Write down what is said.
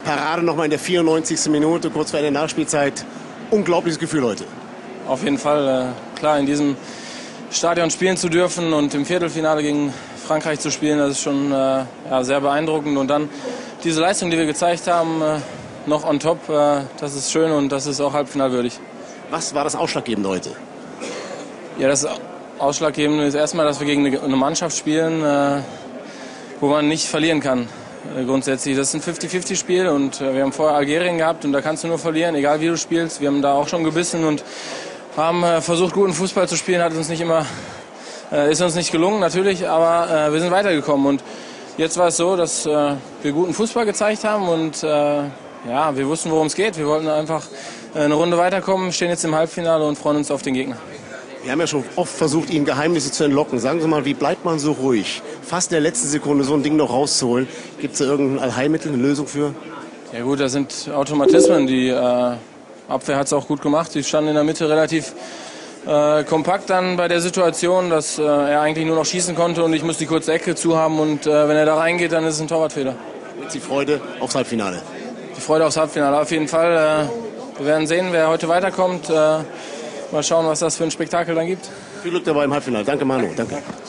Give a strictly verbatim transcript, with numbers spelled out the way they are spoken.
Parade nochmal in der vierundneunzigsten Minute, kurz vor der Nachspielzeit. Unglaubliches Gefühl heute. Auf jeden Fall, äh, klar, in diesem Stadion spielen zu dürfen und im Viertelfinale gegen Frankreich zu spielen, das ist schon äh, ja, sehr beeindruckend. Und dann diese Leistung, die wir gezeigt haben, äh, noch on top, äh, das ist schön und das ist auch halbfinalwürdig. Was war das Ausschlaggebende heute? Ja, das Ausschlaggebende ist erstmal, dass wir gegen eine Mannschaft spielen, äh, wo man nicht verlieren kann. Äh, grundsätzlich, das ist ein fünfzig fünfzig Spiel und äh, wir haben vorher Algerien gehabt und da kannst du nur verlieren, egal wie du spielst. Wir haben da auch schon gebissen und haben äh, versucht, guten Fußball zu spielen, hat uns nicht immer, äh, ist uns nicht gelungen natürlich, aber äh, wir sind weitergekommen und jetzt war es so, dass äh, wir guten Fußball gezeigt haben und äh, ja, wir wussten, worum es geht. Wir wollten einfach äh, eine Runde weiterkommen, stehen jetzt im Halbfinale und freuen uns auf den Gegner. Wir haben ja schon oft versucht, Ihnen Geheimnisse zu entlocken. Sagen Sie mal, wie bleibt man so ruhig? Fast in der letzten Sekunde so ein Ding noch rauszuholen. Gibt es da irgendein Allheilmittel, eine Lösung für? Ja gut, das sind Automatismen. Die äh, Abwehr hat es auch gut gemacht. Die standen in der Mitte relativ äh, kompakt dann bei der Situation, dass äh, er eigentlich nur noch schießen konnte und ich musste die kurze Ecke zu haben. Und äh, wenn er da reingeht, dann ist es ein Torwartfehler. Jetzt die Freude aufs Halbfinale. Die Freude aufs Halbfinale, auf jeden Fall. Äh, wir werden sehen, wer heute weiterkommt. Äh, mal schauen, was das für ein Spektakel dann gibt. Viel Glück dabei im Halbfinale. Danke, Manu. Danke.